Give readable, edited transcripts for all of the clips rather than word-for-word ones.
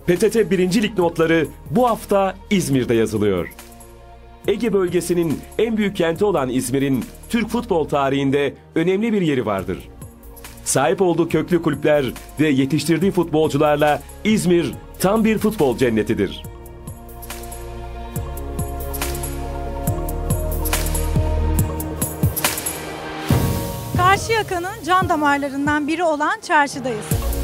PTT 1. Lig notları bu hafta İzmir'de yazılıyor. Ege bölgesinin en büyük kenti olan İzmir'in Türk futbol tarihinde önemli bir yeri vardır. Sahip olduğu köklü kulüpler ve yetiştirdiği futbolcularla İzmir tam bir futbol cennetidir. Karşıyaka'nın can damarlarından biri olan çarşıdayız.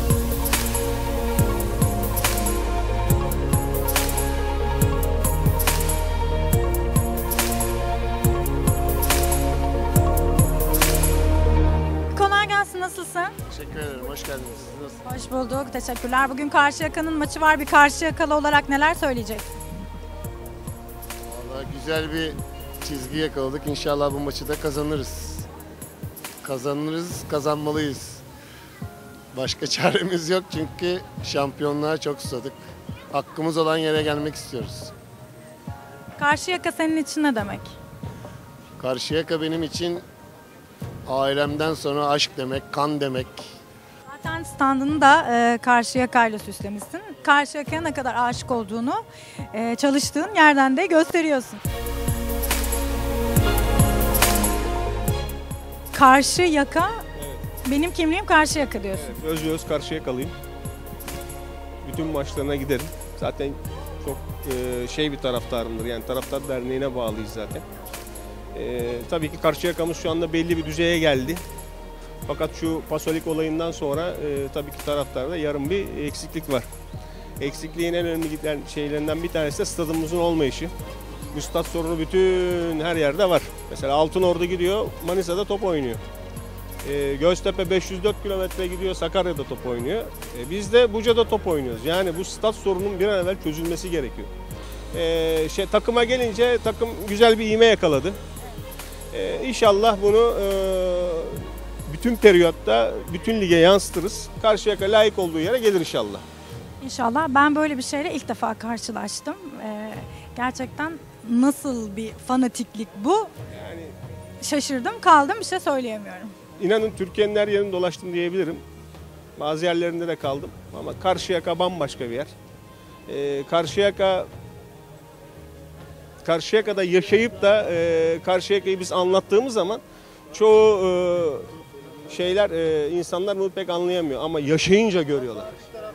Kolay gelsin, nasılsın? Teşekkür ederim, hoş geldiniz. Siz nasılsınız? Hoş bulduk, teşekkürler. Bugün Karşıyaka'nın maçı var. Bir Karşıyakalı olarak neler söyleyeceksin? Vallahi güzel bir çizgi yakaladık. İnşallah bu maçı da kazanırız. Kazanırız, kazanmalıyız. Başka çaremiz yok çünkü şampiyonluğa çok susadık. Hakkımız olan yere gelmek istiyoruz. Karşıyaka senin için ne demek? Karşıyaka benim için ailemden sonra aşk demek, kan demek. Zaten standını da Karşıyaka'yla süslemişsin. Karşıyaka'ya ne kadar aşık olduğunu çalıştığın yerden de gösteriyorsun. Karşıyaka, benim kimliğim Karşıyaka diyorsun. Evet, öz Karşıyakalıyım. Bütün maçlarına giderim. Zaten çok bir taraftarımdır. Yani taraftar derneğine bağlıyız zaten. Tabii ki Karşıyaka'mız şu anda belli bir düzeye geldi. Fakat şu Pasolik olayından sonra tabii ki taraftarda yarım bir eksiklik var. Eksikliğin en önemli şeylerinden bir tanesi de stadımızın olmayışı. Bu stat sorunu bütün her yerde var. Mesela Altınordu gidiyor, Manisa'da top oynuyor. Göztepe 504 kilometre gidiyor, Sakarya'da top oynuyor. Biz de Buca'da top oynuyoruz. Yani bu stat sorunun bir an evvel çözülmesi gerekiyor. Takıma gelince takım güzel bir ivme yakaladı. İnşallah bunu bütün periyotta, bütün lige yansıtırız. Karşıyaka layık olduğu yere gelir inşallah. İnşallah. Ben böyle bir şeyle ilk defa karşılaştım. Gerçekten nasıl bir fanatiklik bu? Yani Şaşırdım, kaldım, bir şey söyleyemiyorum. İnanın Türkiye'nin her yerini dolaştım diyebilirim. Bazı yerlerinde de kaldım ama Karşıyaka bambaşka bir yer. Karşıyaka'da yaşayıp da Karşıyaka'yı biz anlattığımız zaman çoğu insanlar bunu pek anlayamıyor ama yaşayınca görüyorlar.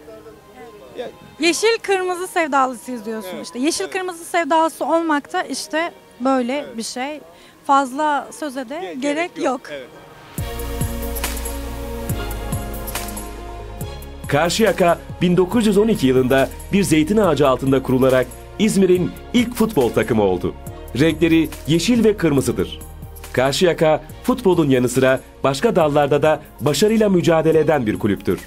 Yeşil kırmızı sevdalısıyız diyorsun, evet, işte. Yeşil evet. Kırmızı sevdalısı olmak da işte böyle bir şey. Fazla söze de gerek yok. Evet. Karşıyaka 1912 yılında bir zeytin ağacı altında kurularak İzmir'in ilk futbol takımı oldu. Renkleri yeşil ve kırmızıdır. Karşıyaka futbolun yanı sıra başka dallarda da başarıyla mücadele eden bir kulüptür.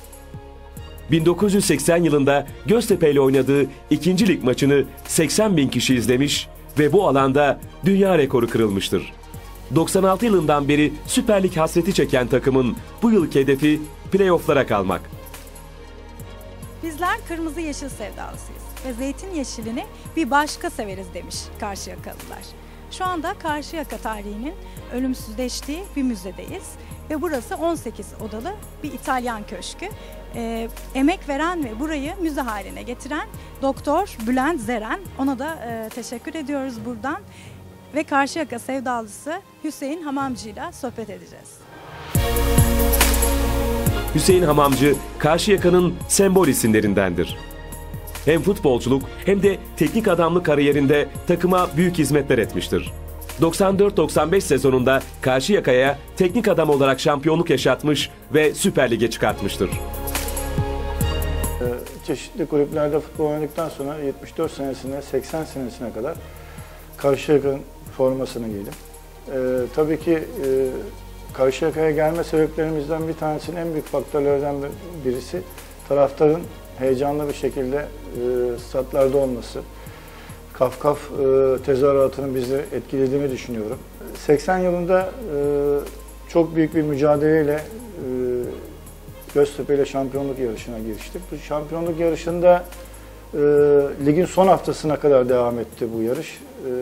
1980 yılında Göztepe ile oynadığı 2. Lig maçını 80 bin kişi izlemiş ve bu alanda dünya rekoru kırılmıştır. 96 yılından beri Süper Lig hasreti çeken takımın bu yılki hedefi playoff'lara kalmak. Bizler kırmızı yeşil sevdalısıyız ve zeytin yeşilini bir başka severiz demiş Karşıyakalılar. Şu anda Karşıyaka tarihinin ölümsüzleştiği bir müzedeyiz ve burası 18 odalı bir İtalyan köşkü. Emek veren ve burayı müze haline getiren Doktor Bülent Zeren, ona da teşekkür ediyoruz buradan ve Karşıyaka sevdalısı Hüseyin Hamamcı ile sohbet edeceğiz. Hüseyin Hamamcı, Karşıyaka'nın sembol isimlerindendir. Hem futbolculuk hem de teknik adamlık kariyerinde takıma büyük hizmetler etmiştir. 94-95 sezonunda Karşıyaka'ya teknik adam olarak şampiyonluk yaşatmış ve Süper Lig'e çıkartmıştır. Çeşitli kulüplerde futbol oynadıktan sonra 74 senesine 80 senesine kadar Karşıyaka'nın formasını giydim. Tabii ki Karşıyaka'ya gelme sebeplerimizden bir tanesinin en büyük faktörlerden birisi taraftarın heyecanlı bir şekilde statlarda olması. Kaf tezahüratının bizi etkilediğini düşünüyorum. 80 yılında çok büyük bir mücadeleyle Göztepe ile şampiyonluk yarışına giriştik. Bu şampiyonluk yarışında ligin son haftasına kadar devam etti bu yarış.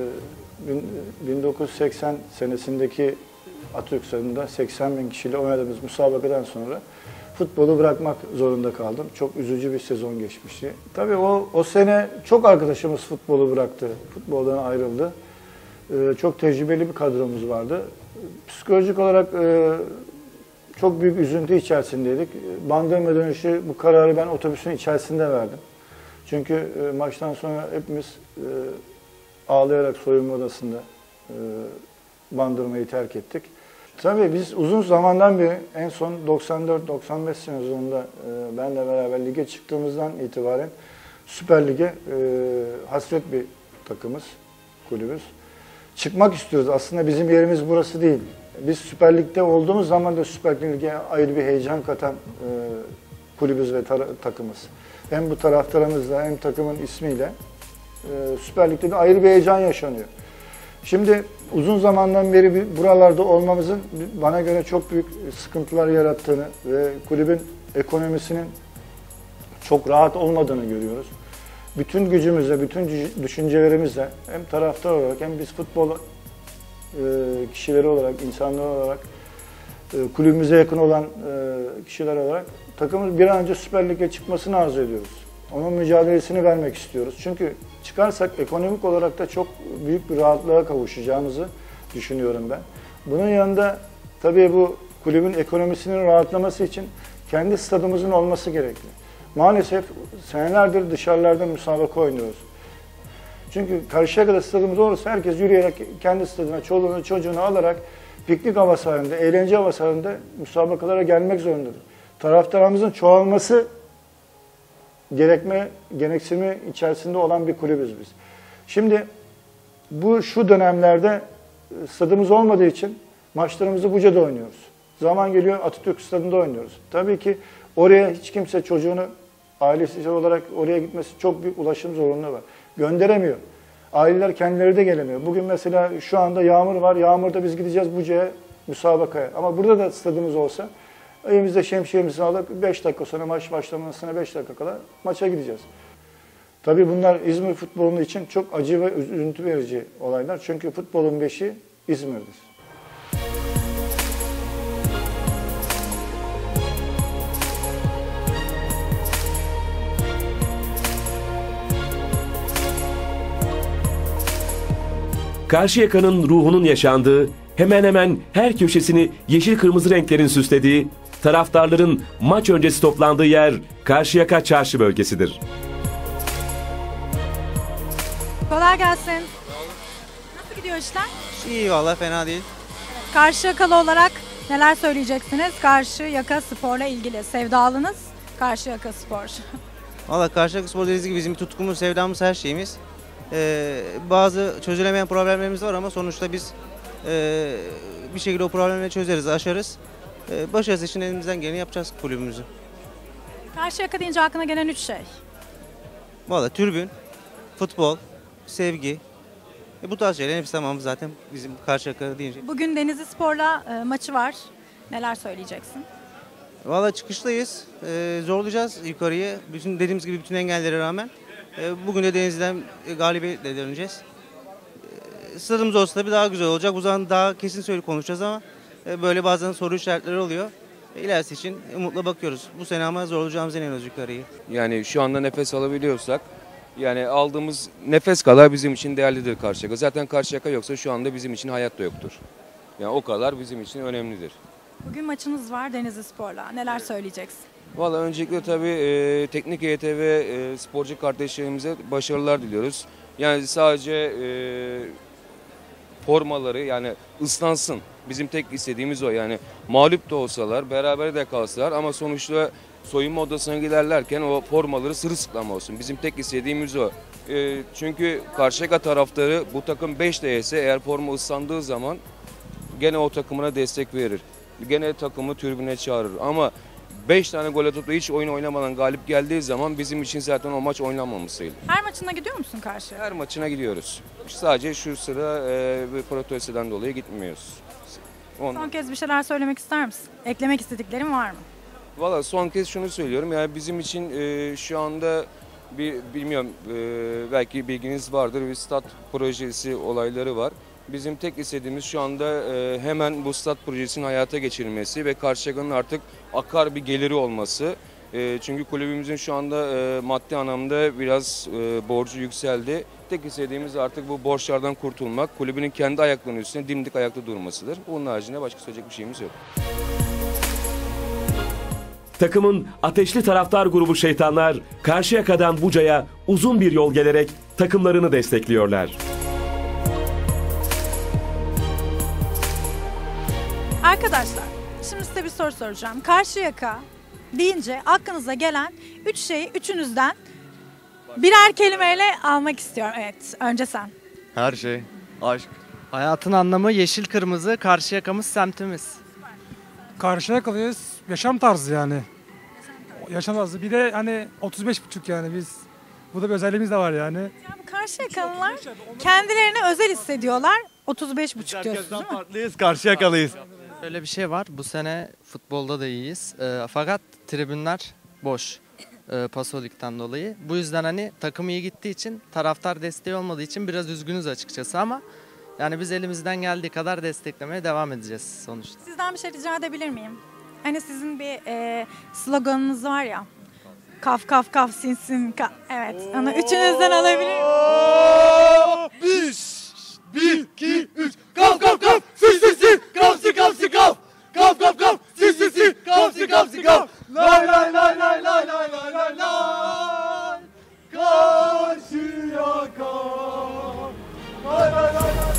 1980 senesindeki Atatürk Stadı'nda 80 bin kişiyle oynadığımız müsabakadan sonra futbolu bırakmak zorunda kaldım. Çok üzücü bir sezon geçmişti. Tabii o sene çok arkadaşımız futbolu bıraktı. Futboldan ayrıldı. Çok tecrübeli bir kadromuz vardı. Psikolojik olarak çok büyük üzüntü içerisindeydik. Bandırma dönüşü bu kararı ben otobüsün içerisinde verdim. Çünkü maçtan sonra hepimiz ağlayarak soyunma odasında Bandırma'yı terk ettik. Tabii biz uzun zamandan beri en son 94-95 sezonunda benle beraber lige çıktığımızdan itibaren Süper Lig'e hasret bir takımız, kulübüz. Çıkmak istiyoruz. Aslında bizim yerimiz burası değil. Biz Süper Lig'de olduğumuz zaman da Süper Lig'e ayrı bir heyecan katan kulübüz ve takımız. Hem bu taraftarımızla hem takımın ismiyle Süper Lig'de de ayrı bir heyecan yaşanıyor. Şimdi uzun zamandan beri buralarda olmamızın bana göre çok büyük sıkıntılar yarattığını ve kulübün ekonomisinin çok rahat olmadığını görüyoruz. Bütün gücümüzle, bütün düşüncelerimizle hem taraftar olarak hem biz futbol kişileri olarak, insanlar olarak, kulübümüze yakın olan kişiler olarak takımımız bir an önce Süper Lig'e çıkmasını arzu ediyoruz. Onun mücadelesini vermek istiyoruz. Çünkü çıkarsak ekonomik olarak da çok büyük bir rahatlığa kavuşacağımızı düşünüyorum ben. Bunun yanında tabii bu kulübün ekonomisinin rahatlaması için kendi stadımızın olması gerekli. Maalesef senelerdir dışarılarda müsabaka oynuyoruz. Çünkü Karşıyaka'da stadımız olursa herkes yürüyerek kendi stadına çoluğunu çocuğunu alarak piknik havası halinde, eğlence havası halinde müsabakalara gelmek zorundadır. Taraftarımızın çoğalması gereksimi içerisinde olan bir kulübüz biz. Şimdi şu dönemlerde stadımız olmadığı için maçlarımızı Buca'da oynuyoruz. Zaman geliyor Atatürk Stadı'nda oynuyoruz. Tabii ki oraya hiç kimse çocuğunu ailesi olarak oraya gitmesi çok büyük ulaşım zorunluluğu var. Gönderemiyor. Aileler kendileri de gelemiyor. Bugün mesela şu anda yağmur var. Yağmurda biz gideceğiz Buca'ya müsabakaya. Ama burada da stadımız olsa elimizde şemsiyemizi alıp 5 dakika sonra maç başlamasına 5 dakika kala maça gideceğiz. Tabii bunlar İzmir futbolunun için çok acı ve üzüntü verici olaylar. Çünkü futbolun beşi İzmir'dir. Karşıyaka'nın ruhunun yaşandığı, hemen hemen her köşesini yeşil kırmızı renklerin süslediği, taraftarların maç öncesi toplandığı yer Karşıyaka Çarşı bölgesidir. Kolay gelsin. Nasıl gidiyor işler? İyi valla fena değil. Karşıyakalı olarak neler söyleyeceksiniz Karşıyaka Spor'la ilgili? Sevdalınız Karşıyaka Spor. Valla Karşıyaka Spor dediğiniz gibi bizim tutkumuz, sevdamız, her şeyimiz. Bazı çözülemeyen problemlerimiz var ama sonuçta biz bir şekilde o problemleri çözeriz, aşarız. Başarısı için elimizden geleni yapacağız kulübümüzü. Karşıyaka deyince aklına gelen 3 şey. Valla tribün, futbol, sevgi. Bu tarz şeylerin hepsi tamam zaten bizim Karşıyaka deyince. Bugün Denizli Spor'la maçı var. Neler söyleyeceksin? Valla çıkıştayız. Zorlayacağız yukarıyı. Dediğimiz gibi bütün engellere rağmen. Bugün de Denizli'den galibiyetle döneceğiz. Stadımız olsa tabii daha güzel olacak. Bu zaman daha kesin konuşacağız ama böyle bazen soru işaretleri oluyor. İlerisi için umutla bakıyoruz. Bu sene ama zorlayacağımıza inanıyoruz yukarıyı. Yani şu anda nefes alabiliyorsak, yani aldığımız nefes kadar bizim için değerlidir Karşıyaka. Zaten Karşıyaka yoksa şu anda bizim için hayat da yoktur. Yani o kadar bizim için önemlidir. Bugün maçınız var Denizli Spor'la. Neler söyleyeceksin? Valla öncelikle tabii teknik heyete ve sporcu kardeşlerimize başarılar diliyoruz. Yani sadece formaları yani ıslansın. Bizim tek istediğimiz o. Yani mağlup da olsalar, beraber de kalsalar ama sonuçta soyunma odasına giderlerken o formaları sırılsıklam olsun. Bizim tek istediğimiz o. Çünkü Karşıyaka taraftarı bu takım 5 de yese eğer forma ıslandığı zaman gene o takımına destek verir. Gene takımı tribüne çağırır ama 5 tane gol atıp da hiç oyun oynamadan galip geldiği zaman bizim için zaten o maç oynanmamış sayılır. Her maçına gidiyor musun Karşıyaka? Her maçına gidiyoruz. Sadece şu sıra bir protestten dolayı gitmiyoruz. Son kez bir şeyler söylemek ister misin? Eklemek istediklerin var mı? Valla son kez şunu söylüyorum. Yani bizim için şu anda bilmiyorum belki bilginiz vardır bir stat projesi olayları var. Bizim tek istediğimiz şu anda hemen bu stat projesinin hayata geçirilmesi ve Karşıyaka'nın artık akar bir geliri olması. Çünkü kulübümüzün şu anda maddi anlamda biraz borcu yükseldi. Tek istediğimiz artık bu borçlardan kurtulmak, kulübünün kendi ayaklarının üstüne dimdik ayakta durmasıdır. Bunun haricinde başka söyleyecek bir şeyimiz yok. Takımın ateşli taraftar grubu Şeytanlar, Karşıyaka'dan Buca'ya uzun bir yol gelerek takımlarını destekliyorlar. Arkadaşlar, şimdi size bir soru soracağım. Karşıyaka deyince aklınıza gelen 3 şeyi üçünüzden birer kelimeyle almak istiyorum. Evet, önce sen. Her şey. Aşk. Hayatın anlamı yeşil kırmızı, Karşıyaka'mız semtimiz. Karşıyakalıyız. Yaşam tarzı yani. Yaşam tarzı. Bir de hani 35,5 yani biz. Bu da bir özelliğimiz de var yani. Ya bu Karşıyakalılar kendilerini özel hissediyorlar. 35,5 diyorsunuz değil mi? Farklıyız, Karşıyakalıyız. Öyle bir şey var. Bu sene futbolda da iyiyiz. Fakat tribünler boş. Pasolik'ten dolayı. Bu yüzden hani takım iyi gittiği için, taraftar desteği olmadığı için biraz üzgünüz açıkçası ama yani biz elimizden geldiği kadar desteklemeye devam edeceğiz sonuçta. Sizden bir şey rica edebilir miyim? Hani sizin bir sloganınız var ya. Kaf kaf kaf sin sin kaf. Evet, onu üçünüzden alabilir miyim? 1, 2, 3. Kaf kaf kaf. Si si si. Kaf si kaf si kaf. Kaf kaf kaf. Si si si. Kaf si kaf si kaf. Lay lay lay lay lay lay lay lay lay. Karşıyaka. Lay lay lay lay.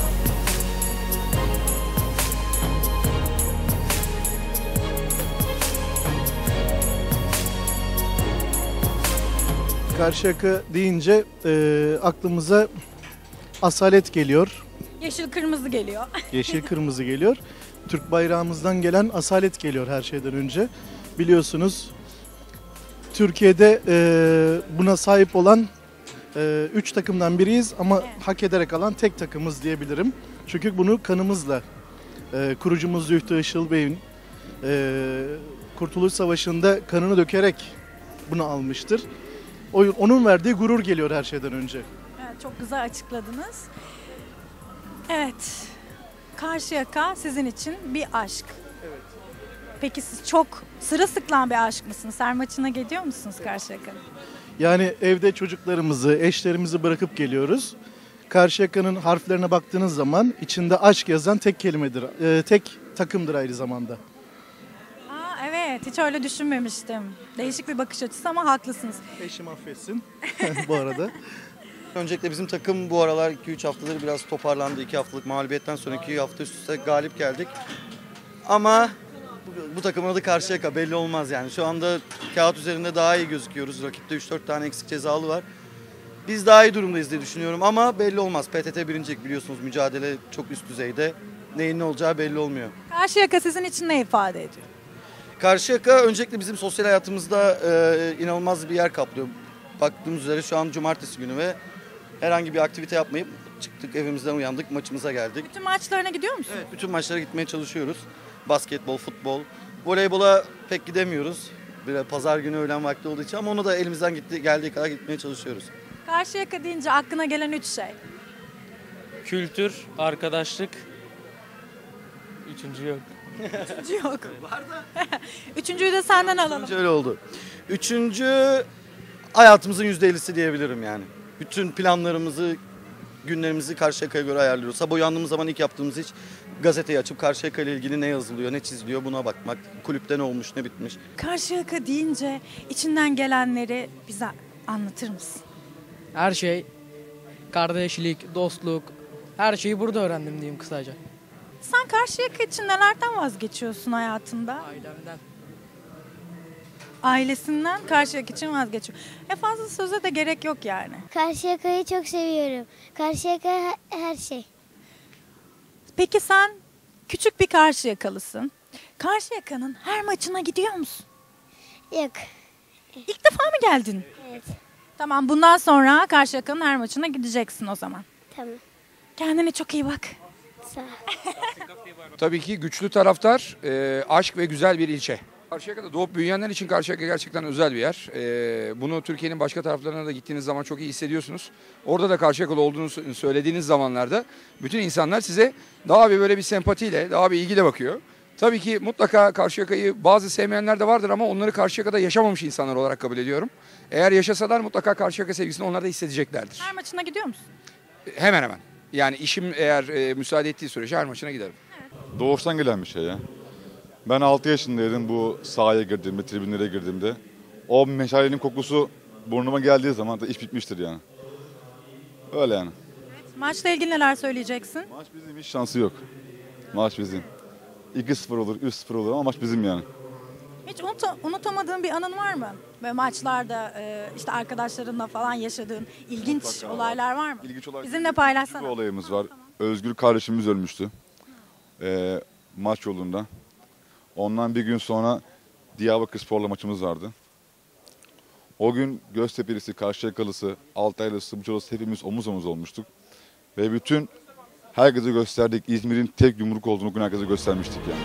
Karşıyaka deyince aklımıza asalet geliyor, Yeşil kırmızı geliyor. yeşil kırmızı geliyor. Türk bayrağımızdan gelen asalet geliyor her şeyden önce. Biliyorsunuz Türkiye'de buna sahip olan 3 takımdan biriyiz ama hak ederek alan tek takımız diyebilirim. Çünkü bunu kanımızla kurucumuz Zühtü Işıl Bey'in Kurtuluş Savaşı'nda kanını dökerek bunu almıştır. Onun verdiği gurur geliyor her şeyden önce. Evet, çok güzel açıkladınız. Evet, Karşıyaka sizin için bir aşk. Evet. Peki siz çok sırılsıklam bir aşk mısınız? Her maçına gidiyor musunuz Karşıyaka'nın? Yani evde çocuklarımızı, eşlerimizi bırakıp geliyoruz. Karşıyaka'nın harflerine baktığınız zaman içinde aşk yazan tek kelimedir, tek takımdır aynı zamanda. Aa, evet, hiç öyle düşünmemiştim. Değişik bir bakış açısı ama haklısınız. Eşim affetsin bu arada. Öncelikle bizim takım bu aralar 2-3 haftadır biraz toparlandı. 2 haftalık mağlubiyetten sonra 2 hafta üst üste galip geldik. Ama bu takımın adı Karşıyaka, belli olmaz yani. Şu anda kağıt üzerinde daha iyi gözüküyoruz. Rakipte 3-4 tane eksik cezalı var. Biz daha iyi durumdayız diye düşünüyorum ama belli olmaz. PTT birincilik biliyorsunuz, mücadele çok üst düzeyde. Neyin ne olacağı belli olmuyor. Karşıyaka sizin için ne ifade ediyor? Karşıyaka öncelikle bizim sosyal hayatımızda inanılmaz bir yer kaplıyor. Baktığımız üzere şu an cumartesi günü ve herhangi bir aktivite yapmayıp çıktık, evimizden uyandık, maçımıza geldik. Bütün maçlarına gidiyor musunuz? Evet, bütün maçlara gitmeye çalışıyoruz. Basketbol, futbol, voleybola pek gidemiyoruz. Biraz pazar günü öğlen vakti olduğu için ama onu da elimizden geldiği kadar gitmeye çalışıyoruz. Karşıyaka deyince aklına gelen 3 şey. Kültür, arkadaşlık. Üçüncü yok. Üçüncü yok. Üçüncüyü de senden alalım. Üçüncü öyle oldu. Üçüncü hayatımızın %50'si diyebilirim yani. Bütün planlarımızı, günlerimizi Karşıyaka'ya göre ayarlıyoruz. Sabah uyandığımız zaman ilk yaptığımız iş gazeteyi açıp Karşıyaka ile ilgili ne yazılıyor, ne çiziliyor buna bakmak. Kulüpte ne olmuş, ne bitmiş. Karşıyaka deyince içinden gelenleri bize anlatır mısın? Her şey, kardeşlik, dostluk, her şeyi burada öğrendim diyeyim kısaca. Sen Karşıyaka için nelerden vazgeçiyorsun hayatında? Ailemden. Ailesinden Karşıyaka için vazgeçiyor. Fazla söze de gerek yok yani. Karşıyaka'yı çok seviyorum. Karşıyaka her şey. Peki sen küçük bir Karşıyakalısın. Karşıyaka'nın her maçına gidiyor musun? Yok. İlk defa mı geldin? Evet. Tamam, bundan sonra Karşıyaka'nın her maçına gideceksin o zaman. Tamam. Kendine çok iyi bak. Sağ ol. Tabii ki güçlü taraftar, aşk ve güzel bir ilçe. Karşıyaka'da doğup büyüyenler için Karşıyaka gerçekten özel bir yer. Bunu Türkiye'nin başka taraflarına da gittiğiniz zaman çok iyi hissediyorsunuz. Orada da Karşıyakalı olduğunu söylediğiniz zamanlarda bütün insanlar size daha bir böyle bir sempatiyle, daha bir ilgiyle bakıyor. Tabii ki mutlaka Karşıyaka'yı bazı sevmeyenler de vardır ama onları Karşıyaka'da yaşamamış insanlar olarak kabul ediyorum. Eğer yaşasalar mutlaka Karşıyaka sevgisini onlar da hissedeceklerdir. Her maçına gidiyor musun? Hemen hemen. Yani işim eğer müsaade ettiği sürece her maçına giderim. Doğuştan gelen bir şey ya. Ben 6 yaşındaydım bu sahaya girdiğimde, tribünlere girdiğimde. O meşalenin kokusu burnuma geldiği zaman da iş bitmiştir yani. Öyle yani. Maçla ilgili neler söyleyeceksin? Maç bizim, hiç şansı yok. Maç bizim. 2-0 olur, 3-0 olur ama maç bizim yani. Hiç unutamadığın bir anın var mı? Ve maçlarda işte arkadaşlarınla falan yaşadığın ilginç Mutlaka olaylar var mı? İlginç olarak Bizimle paylaşsana. bir olayımız var. Özgür kardeşimiz ölmüştü. Maç yolunda. Ondan bir gün sonra Diyarbakırspor'la maçımız vardı. O gün Göztepe'lisi, Karşıyakalısı, Altaylısı, Bucalısı hepimiz omuz omuz olmuştuk. Ve bütün herkese gösterdik. İzmir'in tek yumruk olduğunu bugün herkese göstermiştik yani.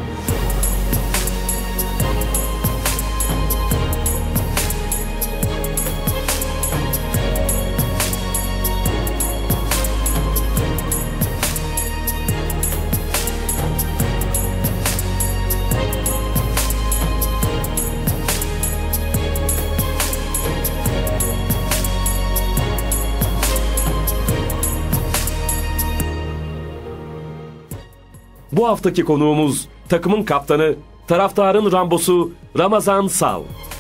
Bu haftaki konuğumuz takımın kaptanı, taraftarın Rambosu Ramazan Sal.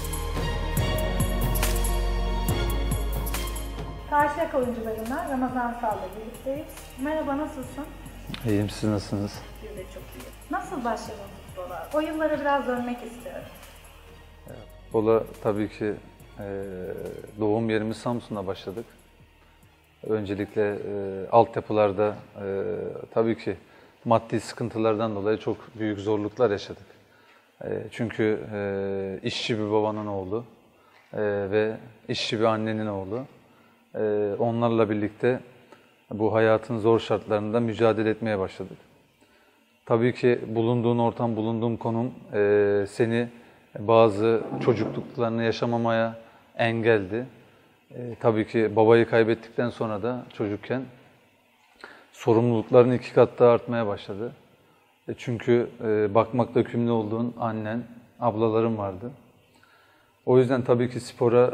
Karşıyaka oyuncularından Ramazan Sal'la birlikteyiz. Merhaba, nasılsın? İyiyim, siz nasılsınız? Biz de çok iyi. Nasıl başladın futbola? O yıllara biraz dönmek istiyorum. Futbola tabii ki doğum yerimiz Samsun'da başladık. Öncelikle altyapılarda tabii ki maddi sıkıntılardan dolayı çok büyük zorluklar yaşadık. Çünkü işçi bir babanın oğlu ve işçi bir annenin oğlu. Onlarla birlikte bu hayatın zor şartlarında mücadele etmeye başladık. Tabii ki bulunduğun ortam, bulunduğun konum seni bazı çocukluklarını yaşamamaya engeldi. Tabii ki babayı kaybettikten sonra da çocukken sorumlulukların 2 kat daha artmaya başladı. Çünkü bakmakla yükümlü olduğun annen, ablaların vardı. O yüzden tabii ki spora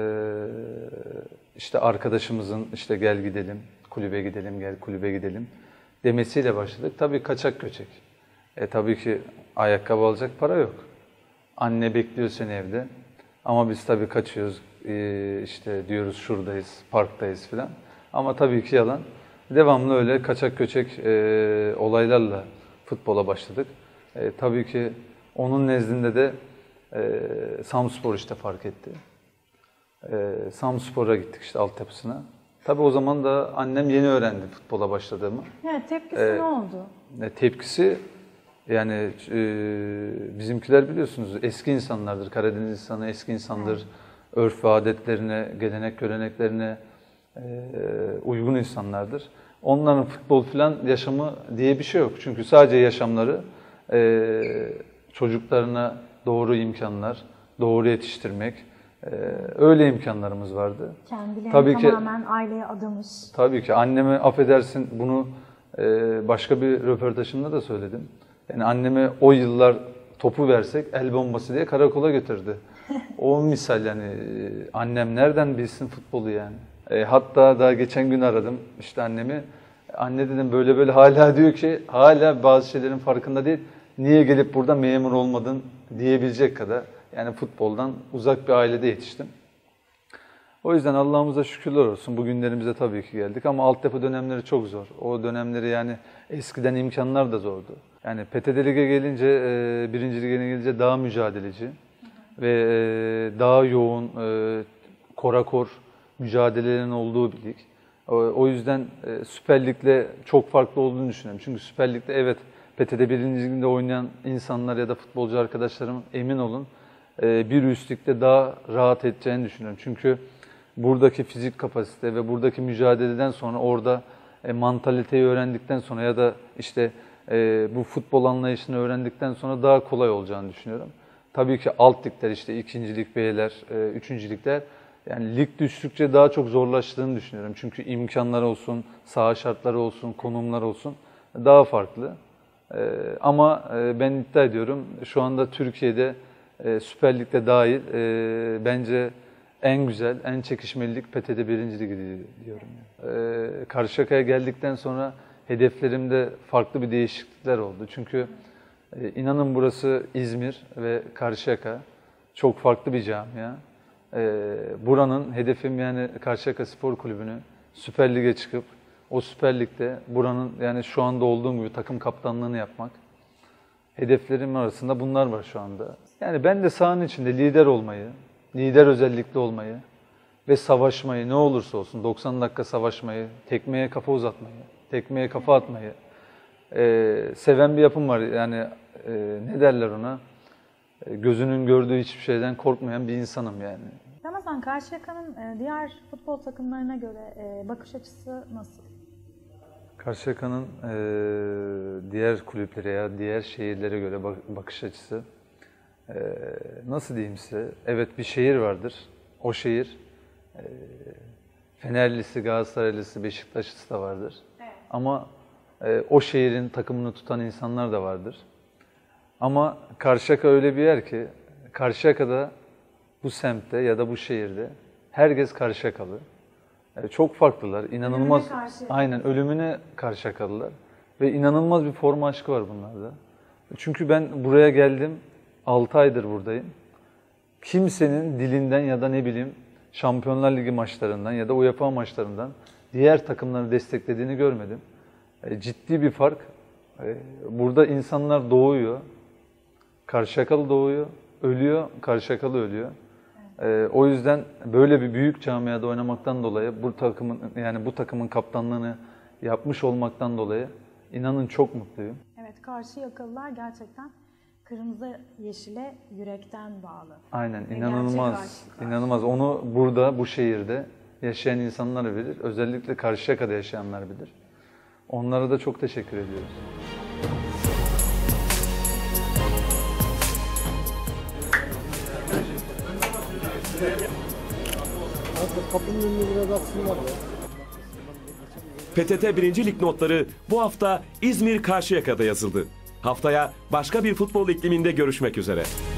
işte arkadaşımızın işte gel gidelim, kulübe gidelim, gel kulübe gidelim demesiyle başladık. Tabii kaçak göçek. Tabii ki ayakkabı alacak para yok. Anne bekliyor seni evde. Ama biz tabii kaçıyoruz, işte diyoruz şuradayız, parktayız filan. Ama tabii ki yalan. Devamlı öyle kaçak göçek olaylarla futbola başladık. Tabii ki onun nezdinde de Samspor işte fark etti. Samspor'a gittik işte altyapısına. Tabii o zaman da annem yeni öğrendi futbola başladığımı. Evet, tepkisi ne oldu? Tepkisi yani bizimkiler biliyorsunuz eski insanlardır. Karadeniz insanı eski insandır. Örf ve adetlerine, gelenek göreneklerine uygun insanlardır. Onların futbol falan yaşamı diye bir şey yok. Çünkü sadece yaşamları çocuklarına doğru imkanlar, doğru yetiştirmek, öyle imkanlarımız vardı. Kendilerini tabii tamamen aileye adamış. Tabii ki anneme affedersin bunu başka bir röportajımda da söyledim. Yani anneme o yıllar topu versek el bombası diye karakola götürdü. O misal yani annem nereden bilsin futbolu yani. Hatta daha geçen gün aradım işte annemi. Anne dedim böyle böyle hala diyor ki hala bazı şeylerin farkında değil. Niye gelip burada memur olmadın diyebilecek kadar. Yani futboldan uzak bir ailede yetiştim. O yüzden Allah'ımıza şükürler olsun. Bugünlerimize tabii ki geldik ama altyapı dönemleri çok zor. O dönemleri yani eskiden imkanlar da zordu. Yani PTT Lig'e gelince, 1. Lig'e gelince daha mücadeleci ve daha yoğun, korakor mücadelelerin olduğu bir lig. O yüzden Süper Lig'le çok farklı olduğunu düşünüyorum. Çünkü Süper Lig'de evet PTT 1. Lig'de oynayan insanlar ya da futbolcu arkadaşlarım emin olun bir üst ligde daha rahat edeceğini düşünüyorum. Çünkü buradaki fizik kapasite ve buradaki mücadeleden sonra orada mantaliteyi öğrendikten sonra ya da işte bu futbol anlayışını öğrendikten sonra daha kolay olacağını düşünüyorum. Tabii ki alt ligler işte ikincilik, B'ler, üçüncülükler yani lig düştükçe daha çok zorlaştığını düşünüyorum. Çünkü imkanlar olsun, saha şartları olsun, konumlar olsun daha farklı. Ama ben iddia ediyorum şu anda Türkiye'de Süper Lig'de dahil bence en güzel, en çekişmeli lig PTT 1. Ligi diyorum. Karşıyaka'ya geldikten sonra hedeflerimde farklı bir değişiklikler oldu. Çünkü inanın burası İzmir ve Karşıyaka çok farklı bir camia. Buranın hedefim yani Karşıyaka Spor Kulübü'nü Süper Lig'e çıkıp o Süper Lig'de buranın yani şu anda olduğum gibi takım kaptanlığını yapmak. Hedeflerim arasında bunlar var şu anda. Yani ben de sahanın içinde lider olmayı, lider özellikle olmayı ve savaşmayı ne olursa olsun 90 dakika savaşmayı, tekmeye kafa uzatmayı, tekmeye kafa atmayı seven bir yapım var. Yani ne derler ona? Gözünün gördüğü hiçbir şeyden korkmayan bir insanım yani. Ramazan, Karşıyaka'nın diğer futbol takımlarına göre bakış açısı nasıl? Karşıyaka'nın diğer kulüplere ya diğer şehirlere göre bakış açısı nasıl diyeyim size? Evet bir şehir vardır. O şehir Fenerlisi, Galatasaraylisi, Beşiktaşlısı da vardır. Evet. Ama o şehrin takımını tutan insanlar da vardır. Ama Karşıyaka öyle bir yer ki Karşıyaka'da bu semtte ya da bu şehirde herkes Karşıyakalı. Çok farklılar, inanılmaz. Aynen ölümüne Karşıyakalılar ve inanılmaz bir forma aşkı var bunlarda. Çünkü ben buraya geldim, 6 aydır buradayım. Kimsenin dilinden ya da ne bileyim Şampiyonlar Ligi maçlarından ya da UEFA maçlarından diğer takımları desteklediğini görmedim. Ciddi bir fark. Burada insanlar doğuyor, Karşıyakalı doğuyor, ölüyor, Karşıyakalı ölüyor. O yüzden böyle bir büyük camiada oynamaktan dolayı bu takımın kaptanlığını yapmış olmaktan dolayı inanın çok mutluyum. Evet, Karşıyakalılar gerçekten kırmızı yeşile yürekten bağlı. Aynen, inanılmaz. İnanılmaz. Onu burada, bu şehirde yaşayan insanlar bilir. Özellikle Karşıyaka'da yaşayanlar bilir. Onlara da çok teşekkür ediyoruz. Kapının önüne biraz aksınlar ya. PTT 1. Lig notları bu hafta İzmir Karşıyaka'da yazıldı. Haftaya başka bir futbol ikliminde görüşmek üzere.